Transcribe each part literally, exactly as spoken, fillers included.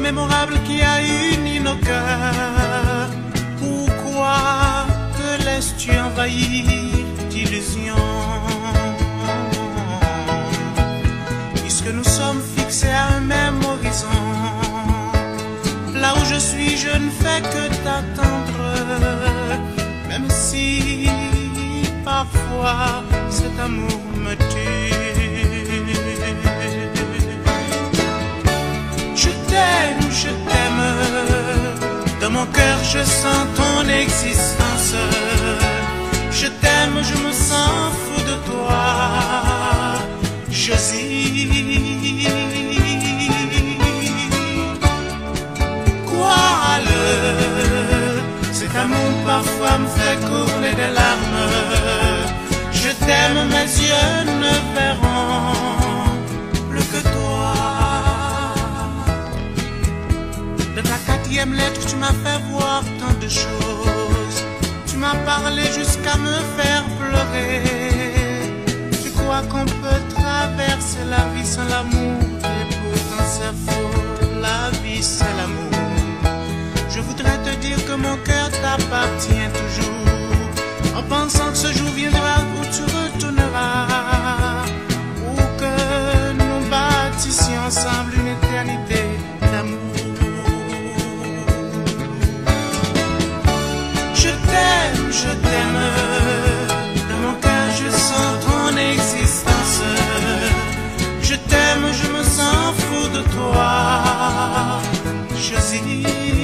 mémorable qui a uni nos cœurs. Pourquoi te laisses-tu envahir d'illusions? Puisque nous sommes fixés à un même horizon. Là où je suis, je ne fais que t'attendre, même si parfois cet amour me tue. Je t'aime, je t'aime, dans mon cœur je sens ton existence. Je t'aime, je me sens fou de toi, Josie. Cet amour parfois me fait couler des larmes. Je t'aime, mes yeux ne verront plus que toi. De ta quatrième lettre, tu m'as fait voir tant de choses. Tu m'as parlé jusqu'à me faire pleurer. Tu crois qu'on peut traverser la vie sans l'amour, et pourtant c'est faux, la vie c'est l'amour. Je voudrais te dire que mon cœur t'appartient toujours, en pensant que ce jour viendra où tu retourneras, pour que nous bâtissions ensemble une éternité d'amour. Je t'aime, je t'aime, dans mon cœur je sens ton existence. Je t'aime, je me sens fou de toi, Josie.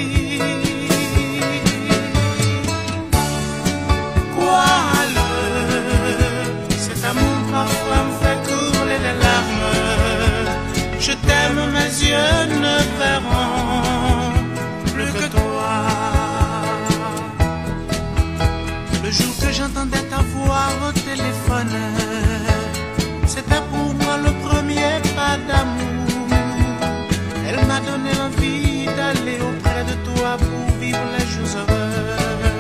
Parfois me fait couler les larmes. Je t'aime, mes yeux ne verront plus que toi. Le jour que j'entendais ta voix au téléphone, c'était pour moi le premier pas d'amour. Elle m'a donné envie d'aller auprès de toi pour vivre les jours heureux.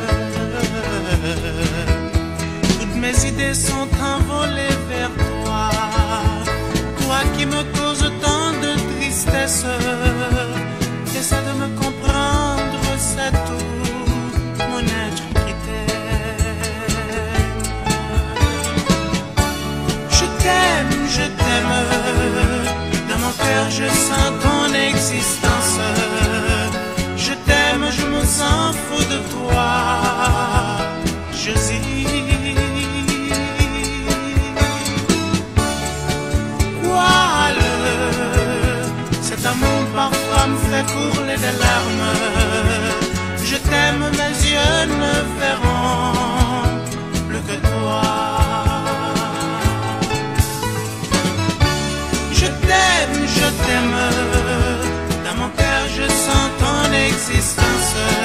Mes idées sont envolées vers toi, toi qui me causes tant de tristesse. Essaie de me comprendre, c'est tout mon être qui t'aime. Je t'aime, je t'aime, dans mon cœur je sens ton existence. Je t'aime, je me sens fou de toi, Josie. Cet amour parfois me fait couler des larmes. Je t'aime, mes yeux ne verront plus que toi. Je t'aime, je t'aime, dans mon cœur je sens ton existence.